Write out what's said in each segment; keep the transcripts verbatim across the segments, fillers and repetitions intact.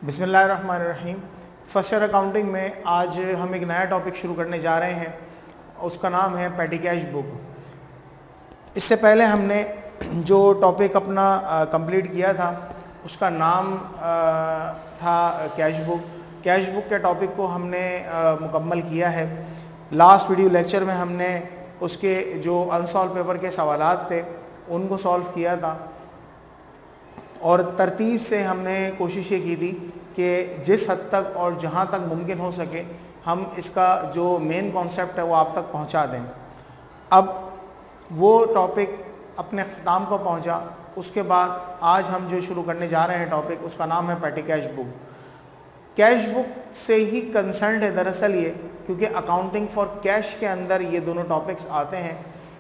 बिस्मिल्लाहिर्रहमानिर्रहीम। First year accounting में आज हम एक नया टॉपिक शुरू करने जा रहे हैं, उसका नाम है पेटी कैश बुक। इससे पहले हमने जो टॉपिक अपना कंप्लीट किया था उसका नाम आ, था कैश बुक। कैश बुक के टॉपिक को हमने आ, मुकम्मल किया है। लास्ट वीडियो लेक्चर में हमने उसके जो अनसॉल्व पेपर के सवालात थे उनको सॉल्व किया था और तरतीब से हमने कोशिश ये की थी कि जिस हद तक और जहाँ तक मुमकिन हो सके हम इसका जो मेन कॉन्सेप्ट है वो आप तक पहुँचा दें। अब वो टॉपिक अपने अख्ताम को पहुँचा, उसके बाद आज हम जो शुरू करने जा रहे हैं टॉपिक, उसका नाम है पेटी कैश बुक। कैश बुक से ही कंसर्न्ड है दरअसल ये, क्योंकि अकाउंटिंग फॉर कैश के अंदर ये दोनों टॉपिक्स आते हैं।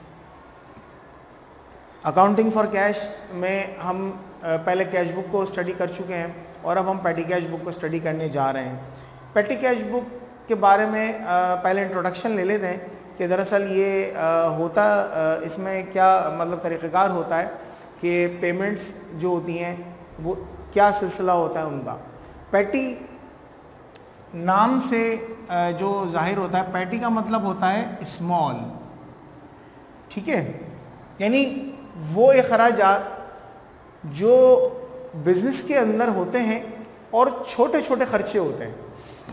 अकाउंटिंग फॉर कैश में हम पहले कैश बुक को स्टडी कर चुके हैं और अब हम पेटी कैश बुक को स्टडी करने जा रहे हैं। पेटी कैश बुक के बारे में पहले इंट्रोडक्शन ले लेते हैं कि दरअसल ये होता इसमें क्या मतलब तरीक़ेकार होता है कि पेमेंट्स जो होती हैं वो क्या सिलसिला होता है उनका। पेटी नाम से जो ज़ाहिर होता है, पेटी का मतलब होता है स्मॉल, ठीक है, यानी वो अखराजात जो बिज़नेस के अंदर होते हैं और छोटे छोटे खर्चे होते हैं।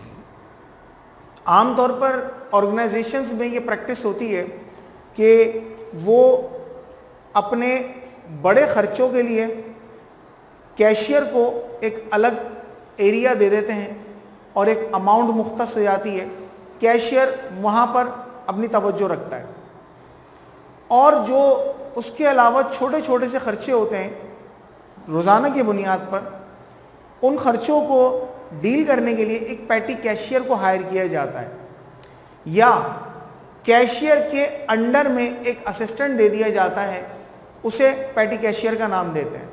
आम तौर पर ऑर्गेनाइजेशंस में ये प्रैक्टिस होती है कि वो अपने बड़े खर्चों के लिए कैशियर को एक अलग एरिया दे देते हैं और एक अमाउंट मुख्तस हो जाती है। कैशियर वहाँ पर अपनी तवज्जो रखता है और जो उसके अलावा छोटे छोटे से खर्चे होते हैं रोज़ाना की बुनियाद पर, उन खर्चों को डील करने के लिए एक पेटी कैशियर को हायर किया जाता है या कैशियर के अंडर में एक असिस्टेंट दे दिया जाता है, उसे पेटी कैशियर का नाम देते हैं।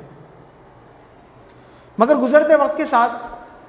मगर गुज़रते वक्त के साथ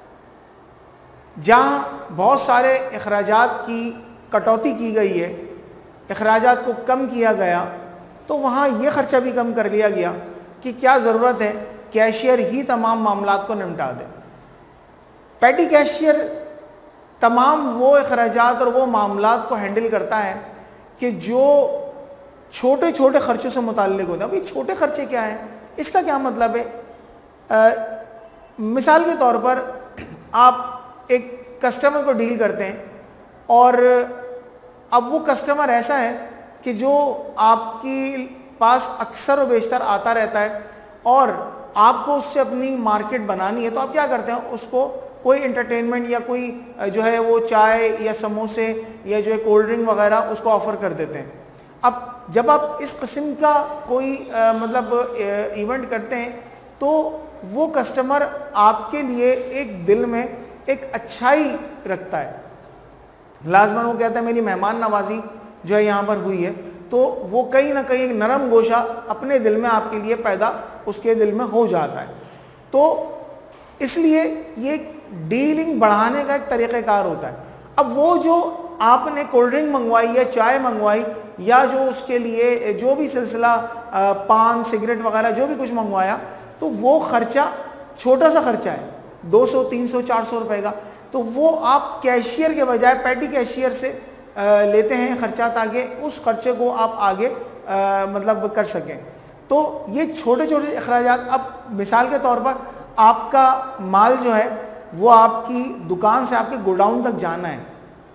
जहाँ बहुत सारे अखराजात की कटौती की गई है, अखराजात को कम किया गया, तो वहाँ ये ख़र्चा भी कम कर लिया गया कि क्या ज़रूरत है कैशियर ही तमाम मामलात को निपटा दे। पेटी कैशियर तमाम वो अखराजात और वो मामलात को हैंडल करता है कि जो छोटे छोटे ख़र्चों से मुताल्लिक़ होते हैं। अभी छोटे ख़र्चे क्या हैं, इसका क्या मतलब है? आ, मिसाल के तौर पर आप एक कस्टमर को डील करते हैं और अब वो कस्टमर ऐसा है कि जो आपके पास अक्सर व बेशतर आता रहता है और आपको उससे अपनी मार्केट बनानी है, तो आप क्या करते हैं, उसको कोई एंटरटेनमेंट या कोई जो है वो चाय या समोसे या जो है कोल्ड ड्रिंक वगैरह उसको ऑफ़र कर देते हैं। अब जब आप इस किस्म का कोई आ, मतलब इवेंट करते हैं तो वो कस्टमर आपके लिए एक दिल में एक अच्छाई रखता है। लाजमन वो कहता है मेरी मेहमान नवाजी जो है यहाँ पर हुई है, तो वो कहीं ना कहीं एक नरम गोशा अपने दिल में आपके लिए पैदा उसके दिल में हो जाता है। तो इसलिए ये डीलिंग बढ़ाने का एक तरीक़ाकार होता है। अब वो जो आपने कोल्ड ड्रिंक मंगवाई या चाय मंगवाई या जो उसके लिए जो भी सिलसिला पान सिगरेट वगैरह जो भी कुछ मंगवाया, तो वो ख़र्चा छोटा सा ख़र्चा है, दो सौ तीन सौ चार सौ रुपये का, तो वो आप कैशियर के बजाय पेटी कैशियर से आ, लेते हैं ख़र्चा, ताकि उस ख़र्चे को आप आगे आ, मतलब कर सकें। तो ये छोटे छोटे अखराजात, अब मिसाल के तौर पर आपका माल जो है वो आपकी दुकान से आपके गोडाउन तक जाना है।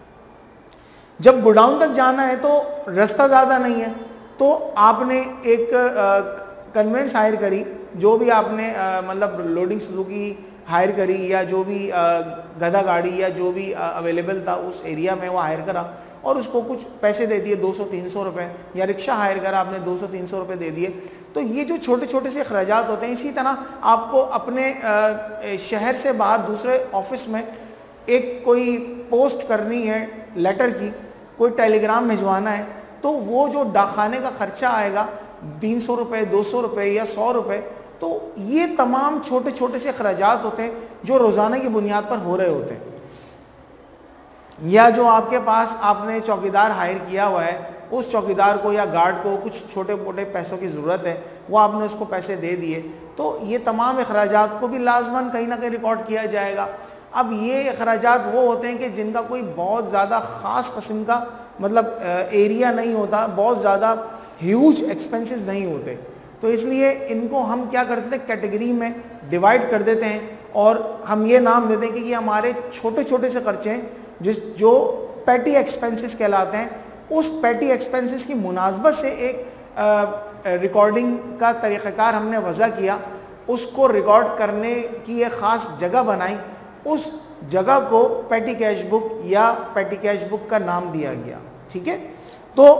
जब गोडाउन तक जाना है तो रास्ता ज़्यादा नहीं है, तो आपने एक कन्वेंस हायर करी, जो भी आपने आ, मतलब लोडिंग सुजुकी हायर करी या जो भी गधा गाड़ी या जो भी अवेलेबल था उस एरिया में वो हायर करा और उसको कुछ पैसे दे दिए, दो सौ तीन सौ रुपये, या रिक्शा हायर करा आपने, दो सौ तीन सौ रुपये दे दिए। तो ये जो छोटे छोटे से अखराजात होते हैं, इसी तरह आपको अपने शहर से बाहर दूसरे ऑफिस में एक कोई पोस्ट करनी है लेटर की, कोई टेलीग्राम भिजवाना है, तो वो जो डाकखाने का ख़र्चा आएगा तीन सौ रुपये दो सौ रुपये या सौ रुपये, तो ये तमाम छोटे छोटे से अखराजात होते हैं जो रोज़ाना की बुनियाद पर हो रहे होते हैं। या जो आपके पास आपने चौकीदार हायर किया हुआ है उस चौकीदार को या गार्ड को कुछ छोटे मोटे पैसों की ज़रूरत है, वो आपने उसको पैसे दे दिए, तो ये तमाम अखराजात को भी लाजमन कहीं ना कहीं रिकॉर्ड किया जाएगा। अब ये अखराजात वो होते हैं कि जिनका कोई बहुत ज़्यादा ख़ास किस्म का मतलब एरिया नहीं होता, बहुत ज़्यादा ह्यूज एक्सपेंसेस नहीं होते, तो इसलिए इनको हम क्या करते थे, कैटेगरी में डिवाइड कर देते हैं और हम ये नाम देते हैं कि ये हमारे छोटे छोटे से खर्चे हैं जिस जो पैटी एक्सपेंसेस कहलाते हैं। उस पैटी एक्सपेंसेस की मुनासबत से एक रिकॉर्डिंग का तरीक़ाकार हमने वज़ा किया, उसको रिकॉर्ड करने की एक ख़ास जगह बनाई, उस जगह को पैटी कैश बुक या पैटी कैश बुक का नाम दिया गया। ठीक है, तो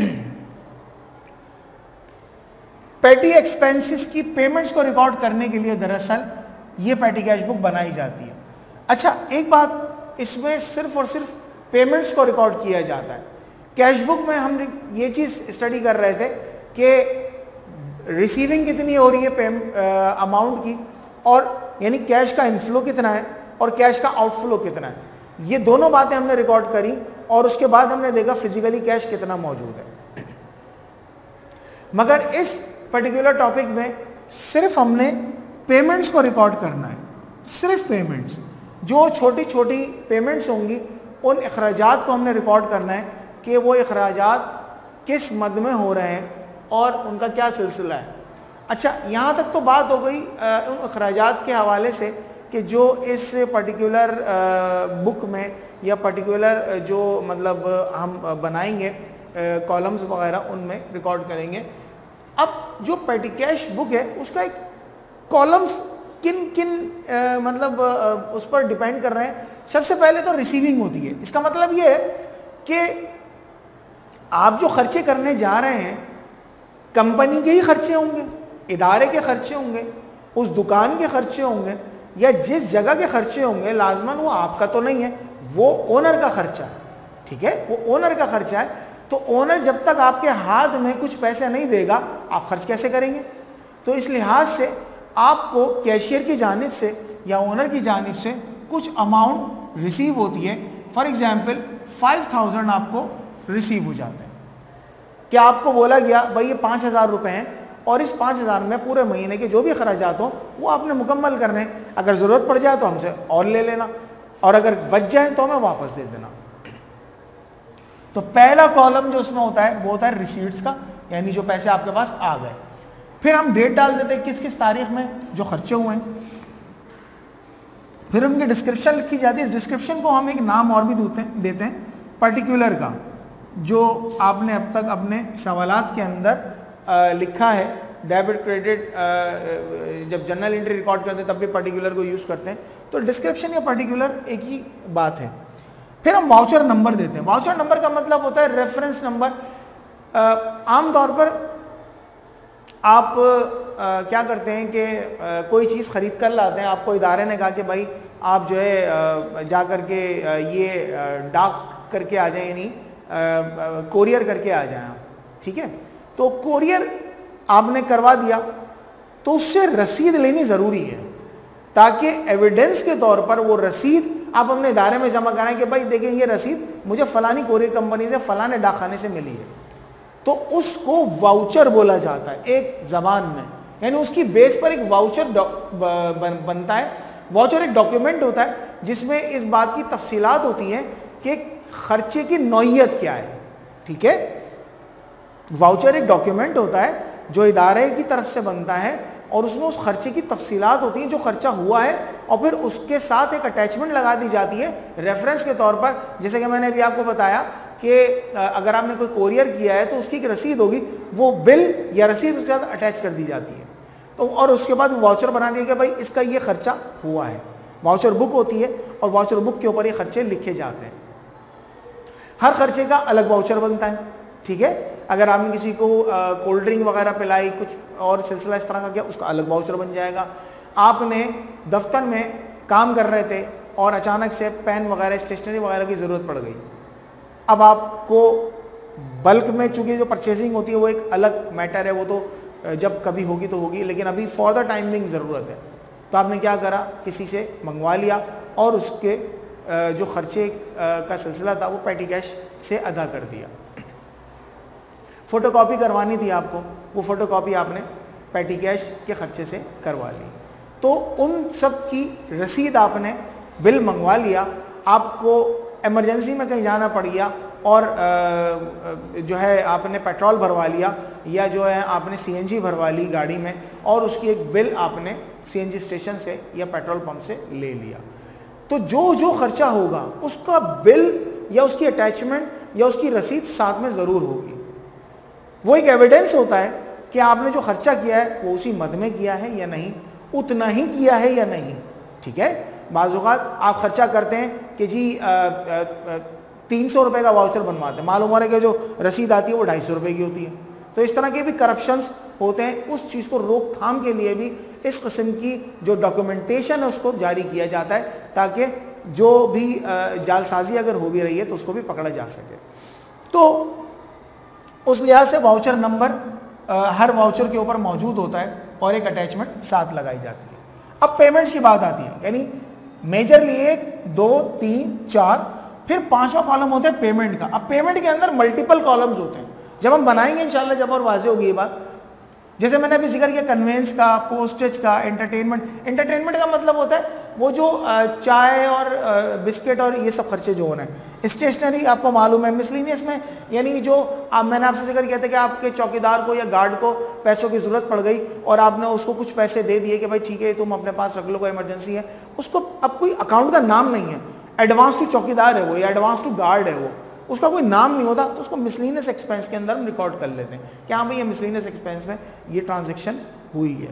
पैटी एक्सपेंसेस की पेमेंट्स को रिकॉर्ड करने के लिए दरअसल ये पैटी कैश बुक बनाई जाती है। अच्छा, एक बात, इसमें सिर्फ और सिर्फ पेमेंट्स को रिकॉर्ड किया जाता है। कैश बुक में हम ये चीज़ स्टडी कर रहे थे कि रिसीविंग कितनी हो रही है पे अमाउंट की, और यानी कैश का इनफ्लो कितना है और कैश का आउटफ्लो कितना है, ये दोनों बातें हमने रिकॉर्ड करी और उसके बाद हमने देखा फिजिकली कैश कितना मौजूद है। मगर इस पर्टिकुलर टॉपिक में सिर्फ हमने पेमेंट्स को रिकॉर्ड करना है, सिर्फ पेमेंट्स, जो छोटी छोटी पेमेंट्स होंगी उन अखराजात को हमने रिकॉर्ड करना है कि वो अखराजात किस मद में हो रहे हैं और उनका क्या सिलसिला है। अच्छा, यहाँ तक तो बात हो गई उन अखराजात के हवाले से कि जो इस पर्टिकुलर बुक में या पर्टिकुलर जो मतलब हम बनाएंगे कॉलम्स वगैरह उनमें रिकॉर्ड करेंगे। अब जो पैटी कैश बुक है उसका एक कॉलम्स किन किन आ, मतलब आ, उस पर डिपेंड कर रहे हैं। सबसे पहले तो रिसीविंग होती है। इसका मतलब ये है कि आप जो खर्चे करने जा रहे हैं कंपनी के ही खर्चे होंगे, इदारे के खर्चे होंगे, उस दुकान के खर्चे होंगे या जिस जगह के खर्चे होंगे, लाजमन वो आपका तो नहीं है, वो ओनर का खर्चा है। ठीक है, वो ओनर का खर्चा है। तो ओनर जब तक आपके हाथ में कुछ पैसे नहीं देगा आप खर्च कैसे करेंगे। तो इस लिहाज से आपको कैशियर की जानिब से या ओनर की जानिब से कुछ अमाउंट रिसीव होती है। फॉर एग्जांपल फाइव थाउजेंड आपको रिसीव हो जाते हैं। क्या आपको बोला गया भाई ये पाँच हज़ार रुपये हैं और इस पाँच हज़ार में पूरे महीने के जो भी खर्चात हो वो आपने मुकम्मल करने हैं, अगर ज़रूरत पड़ जाए तो हमसे और ले लेना और अगर बच जाए तो हमें वापस दे देना। तो पहला कॉलम जो उसमें होता है वो होता है रिसीट्स का, यानी जो पैसे आपके पास आ गए। फिर हम डेट डाल देते हैं किस किस तारीख में जो खर्चे हुए हैं, फिर उनकी डिस्क्रिप्शन लिखी जाती है। इस डिस्क्रिप्शन को हम एक नाम और भी देते हैं देते हैं पर्टिकुलर का, जो आपने अब तक अपने सवालात के अंदर आ, लिखा है। डेबिट क्रेडिट जब जनरल एंट्री रिकॉर्ड करते हैं तब भी पर्टिकुलर को यूज़ करते हैं, तो डिस्क्रिप्शन या पर्टिकुलर एक ही बात है। फिर हम वाउचर नंबर देते हैं। वाउचर नंबर का मतलब होता है रेफरेंस नंबर। आमतौर पर आप आ, क्या करते हैं कि आ, कोई चीज़ ख़रीद कर लाते हैं, आपको इदारे ने कहा कि भाई आप जो है जा कर के ये डाक करके आ जाएं, यानी कोरियर करके आ जाएं आप। ठीक है, तो कोरियर आपने करवा दिया तो उससे रसीद लेनी ज़रूरी है ताकि एविडेंस के तौर पर वो रसीद आप अपने इदारे में जमा कराएं कि भाई देखें ये रसीद मुझे फ़लानी कोरियर कंपनी से फ़लाने डाकखाने से मिली है। तो उसको वाउचर बोला जाता है एक ज़बान में, यानी उसकी बेस पर एक वाउचर बनता है। वाउचर एक डॉक्यूमेंट होता है जिसमें इस बात की तफसीलात होती हैं कि खर्चे की नौइयत क्या है। ठीक है, वाउचर एक डॉक्यूमेंट होता है जो इदारे की तरफ से बनता है और उसमें उस खर्चे की तफसीलात होती हैं जो खर्चा हुआ है, और फिर उसके साथ एक अटैचमेंट लगा दी जाती है रेफरेंस के तौर पर। जैसे कि मैंने अभी आपको बताया कि अगर आपने कोई कोरियर किया है तो उसकी एक रसीद होगी, वो बिल या रसीद उसके साथ अटैच कर दी जाती है। तो और उसके बाद वाउचर बना दिया कि भाई इसका ये खर्चा हुआ है। वाउचर बुक होती है और वाउचर बुक के ऊपर ये खर्चे लिखे जाते हैं। हर खर्चे का अलग वाउचर बनता है। ठीक है, अगर आपने किसी को कोल्ड ड्रिंक वगैरह पिलाई, कुछ और सिलसिला इस तरह का किया, उसका अलग वाउचर बन जाएगा। आपने दफ्तर में काम कर रहे थे और अचानक से पेन वगैरह स्टेशनरी वगैरह की ज़रूरत पड़ गई। अब आपको बल्क में, चूँकि जो परचेजिंग होती है वो एक अलग मैटर है, वो तो जब कभी होगी तो होगी, लेकिन अभी फॉर द टाइम बिंग ज़रूरत है। तो आपने क्या करा, किसी से मंगवा लिया और उसके जो खर्चे का सिलसिला था वो पैटी कैश से अदा कर दिया। फ़ोटोकॉपी करवानी थी आपको, वो फ़ोटोकॉपी आपने पेटी कैश के ख़र्चे से करवा ली, तो उन सब की रसीद आपने, बिल मंगवा लिया, आपको इमरजेंसी में कहीं जाना पड़ गया और जो है आपने पेट्रोल भरवा लिया या जो है आपने सीएनजी भरवा ली गाड़ी में और उसकी एक बिल आपने सीएनजी स्टेशन से या पेट्रोल पंप से ले लिया, तो जो जो खर्चा होगा उसका बिल या उसकी अटैचमेंट या उसकी रसीद साथ में ज़रूर होगी। वो एक एविडेंस होता है कि आपने जो खर्चा किया है वो उसी मद में किया है या नहीं, उतना ही किया है या नहीं। ठीक है, बाज़ औक़ात आप खर्चा करते हैं कि जी आ, आ, आ, तीन सौ रुपये का वाउचर बनवाते हैं, मालूम हो रहा है कि जो रसीद आती है वो ढाई सौ रुपये की होती है। तो इस तरह के भी करप्शंस होते हैं, उस चीज़ को रोकथाम के लिए भी इस किस्म की जो डॉक्यूमेंटेशन है उसको जारी किया जाता है ताकि जो भी जालसाजी अगर हो भी रही है तो उसको भी पकड़ा जा सके। तो उस लिहाज से वाउचर नंबर हर वाउचर के ऊपर मौजूद होता है और एक अटैचमेंट साथ लगाई जाती है। अब पेमेंट्स की बात आती है, यानी मेजरली एक दो तीन चार फिर पांचवा कॉलम होता है पेमेंट का। अब पेमेंट के अंदर मल्टीपल कॉलम्स होते हैं, जब हम बनाएंगे इंशाल्लाह जब और वाज़ेह होगी ये बात। जैसे मैंने अभी जिक्र किया कन्वेंस का, पोस्टेज का, एंटरटेनमेंट। एंटरटेनमेंट का मतलब होता है वो जो चाय और बिस्किट और ये सब खर्चे जो हो रहे हैं। स्टेशनरी आपको मालूम है, मिसलिनियस में यानी जो आप, मैंने आपसे जिक्र किया था कि आपके चौकीदार को या गार्ड को पैसों की ज़रूरत पड़ गई और आपने उसको कुछ पैसे दे दिए कि भाई ठीक है तुम अपने पास रख लो, कोई इमरजेंसी है। उसको अब कोई अकाउंट का नाम नहीं है, एडवांस टू चौकीदार है वो या एडवांस टू गार्ड है वो, उसका कोई नाम नहीं होता, तो उसको मिसलिनियस एक्सपेंस के अंदर हम रिकॉर्ड कर लेते हैं कि हाँ भाई ये मिसलिनियस एक्सपेंस में ये ट्रांजैक्शन हुई है।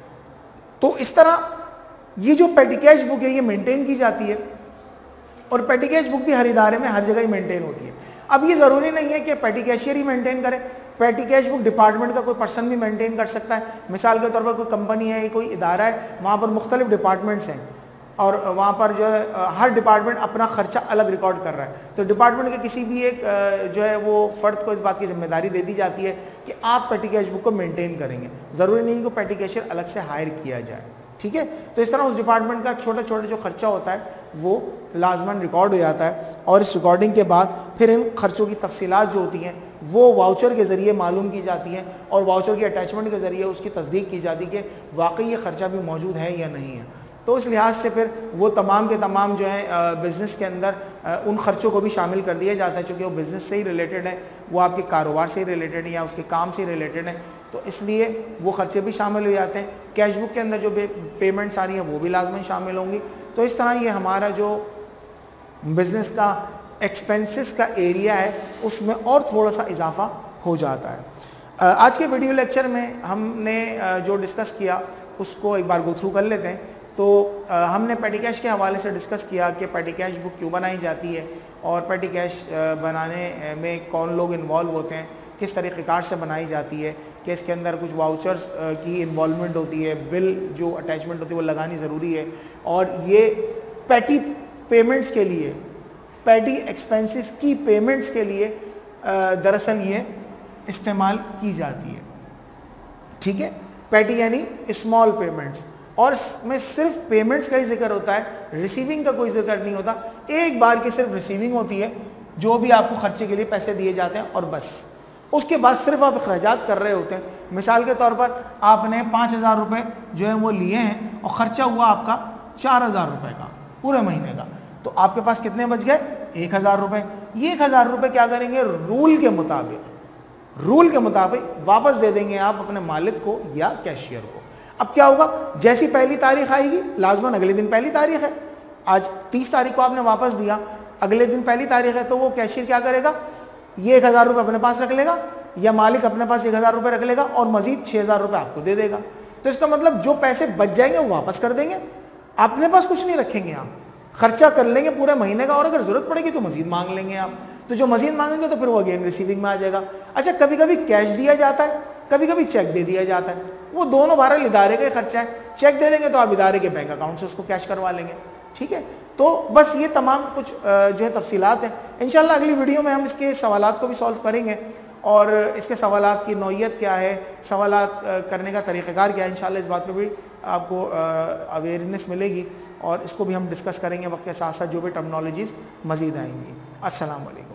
तो इस तरह ये जो पेटी कैश बुक है ये मेंटेन की जाती है और पेटी कैश बुक भी हर इदारे में हर जगह ही मेंटेन होती है। अब ये ज़रूरी नहीं है कि पेटी कैशियर ही मेंटेन करे, पेटी कैश बुक डिपार्टमेंट का कोई पर्सन भी मेंटेन कर सकता है। मिसाल के तौर पर कोई कंपनी है, कोई इदारा है, वहाँ पर मुख्तलिफ डिपार्टमेंट्स हैं और वहाँ पर जो है हर डिपार्टमेंट अपना खर्चा अलग रिकॉर्ड कर रहा है, तो डिपार्टमेंट के किसी भी एक जो है वो फ़र्द को इस बात की जिम्मेदारी दे दी जाती है कि आप पेटी कैश बुक को मेंटेन करेंगे। ज़रूरी नहीं कि पेटी कैशियर अलग से हायर किया जाए। ठीक है, तो इस तरह उस डिपार्टमेंट का छोटा छोटा जो खर्चा होता है वो लाजमन रिकॉर्ड हो जाता है और इस रिकॉर्डिंग के बाद फिर इन खर्चों की तफसीलात जो होती हैं वो वाउचर के ज़रिए मालूम की जाती हैं और वाउचर की अटैचमेंट के ज़रिए उसकी तस्दीक की जाती है कि वाकई ये खर्चा भी मौजूद है या नहीं है। तो इस लिहाज से फिर वो तमाम के तमाम जो है बिज़नेस के अंदर उन खर्चों को भी शामिल कर दिया जाता है, चूँकि वो बिज़नेस से ही रिलेटेड है, वो आपके कारोबार से ही रिलेटेड है या उसके काम से ही रिलेटेड है, तो इसलिए वो खर्चे भी शामिल हो जाते हैं। कैश बुक के अंदर जो पेमेंट्स आ रही हैं वो भी लाजमन शामिल होंगी। तो इस तरह ये हमारा जो बिज़नेस का एक्सपेंसेस का एरिया है उसमें और थोड़ा सा इजाफा हो जाता है। आज के वीडियो लेक्चर में हमने जो डिस्कस किया उसको एक बार गो थ्रू कर लेते हैं। तो आ, हमने पेटी कैश के हवाले से डिस्कस किया कि पेटी कैश बुक क्यों बनाई जाती है और पेटी कैश बनाने में कौन लोग इन्वॉल्व होते हैं, किस तरीक़ेकार से बनाई जाती है, कि इसके अंदर कुछ वाउचर्स की इन्वॉल्वमेंट होती है, बिल जो अटैचमेंट होती है वो लगानी ज़रूरी है और ये पेटी पेमेंट्स के लिए, पेटी एक्सपेंसेस की पेमेंट्स के लिए दरअसल ये इस्तेमाल की जाती है। ठीक है, पेटी यानी स्मॉल पेमेंट्स, और इसमें सिर्फ पेमेंट्स का ही जिक्र होता है, रिसीविंग का कोई जिक्र नहीं होता। एक बार की सिर्फ रिसीविंग होती है, जो भी आपको खर्चे के लिए पैसे दिए जाते हैं और बस उसके बाद सिर्फ आप अखराजात कर रहे होते हैं। मिसाल के तौर पर आपने पाँच हज़ार रुपये जो है वो लिए हैं और ख़र्चा हुआ आपका चार हज़ार रुपये का पूरे महीने का, तो आपके पास कितने बच गए? एक हज़ार रुपये। ये एक हज़ार रुपये क्या करेंगे? रूल के मुताबिक रूल के मुताबिक वापस दे देंगे आप अपने मालिक को या कैशियर को। अब क्या होगा? जैसी पहली तारीख आएगी, लाजमन अगले दिन पहली तारीख है, आज तीस तारीख को आपने वापस दिया, अगले दिन पहली तारीख है, तो वो कैशियर क्या करेगा? ये एक हज़ार रुपये अपने पास रख लेगा या मालिक अपने पास एक हज़ार रुपये रख लेगा और मजीद छः हज़ार रुपये आपको दे देगा। तो इसका मतलब जो पैसे बच जाएंगे वो वापस कर देंगे, अपने पास कुछ नहीं रखेंगे, आप खर्चा कर लेंगे पूरे महीने का और अगर ज़रूरत पड़ेगी तो मजीद मांग लेंगे आप। तो जो मजीद मांगेंगे तो फिर वो अगेन रिसीविंग में आ जाएगा। अच्छा, कभी कभी कैश दिया जाता है, कभी कभी चेक दे दिया जाता है, वो दोनों बहरहाल इदारे का खर्चा है। चेक दे देंगे तो आप इदारे के बैंक अकाउंट से उसको कैश करवा लेंगे। ठीक है, तो बस ये तमाम कुछ जो है तफसीलात हैं। इंशाल्लाह अगली वीडियो में हम इसके सवालात को भी सॉल्व करेंगे और इसके सवालात की नौइयत क्या है, सवालात करने का तरीक़ाकार क्या है, इंशाल्लाह इस बात पे भी आपको अवेयरनेस मिलेगी और इसको भी हम डिस्कस करेंगे। वक्त के साथ साथ जो भी टर्मिनोलॉजीज़ मज़ीद आएंगी। अस्सलाम वालेकुम।